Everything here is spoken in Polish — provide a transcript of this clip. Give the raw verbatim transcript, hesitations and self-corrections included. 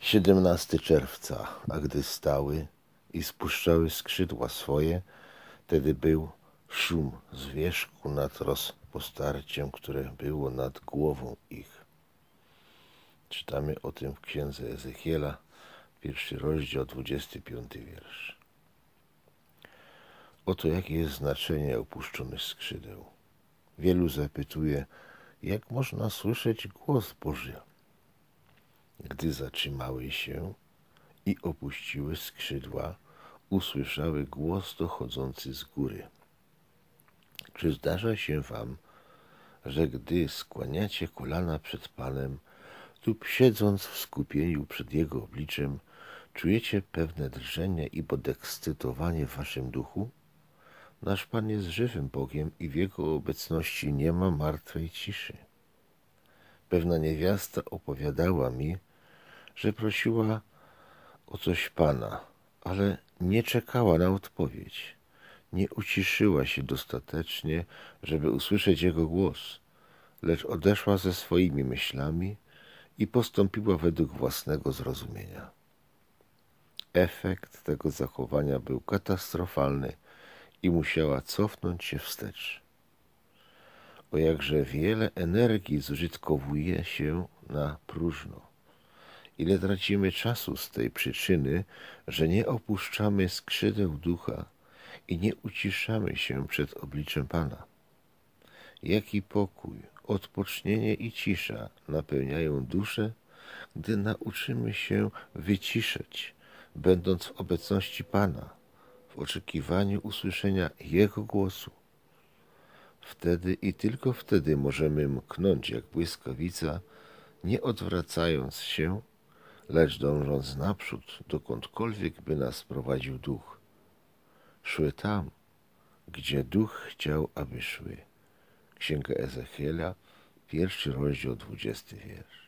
siedemnastego czerwca, a gdy stały i spuszczały skrzydła swoje, tedy był szum z wierzchu nad rozpostarciem, które było nad głową ich. Czytamy o tym w księdze Ezechiela, pierwszy rozdział, dwudziesty piąty wiersz. Oto jakie jest znaczenie opuszczonych skrzydeł. Wielu zapytuje, jak można słyszeć głos Boży, gdy zatrzymały się i opuściły skrzydła, usłyszały głos dochodzący z góry. Czy zdarza się wam, że gdy skłaniacie kolana przed Panem lub siedząc w skupieniu przed Jego obliczem, czujecie pewne drżenie i podekscytowanie w waszym duchu? Nasz Pan jest żywym Bogiem i w Jego obecności nie ma martwej ciszy. Pewna niewiasta opowiadała mi, że prosiła o coś Pana, ale nie czekała na odpowiedź. Nie uciszyła się dostatecznie, żeby usłyszeć Jego głos, lecz odeszła ze swoimi myślami i postąpiła według własnego zrozumienia. Efekt tego zachowania był katastrofalny i musiała cofnąć się wstecz. O jakże wiele energii zużytkowuje się na próżno. Ile tracimy czasu z tej przyczyny, że nie opuszczamy skrzydeł ducha i nie uciszamy się przed obliczem Pana. Jaki pokój, odpocznienie i cisza napełniają duszę, gdy nauczymy się wyciszeć, będąc w obecności Pana, w oczekiwaniu usłyszenia Jego głosu. Wtedy i tylko wtedy możemy mknąć jak błyskawica, nie odwracając się, lecz dążąc naprzód, dokądkolwiek by nas prowadził duch. Szły tam, gdzie duch chciał, aby szły. Księga Ezechiela, pierwszy rozdział, dwudziesty wiersz.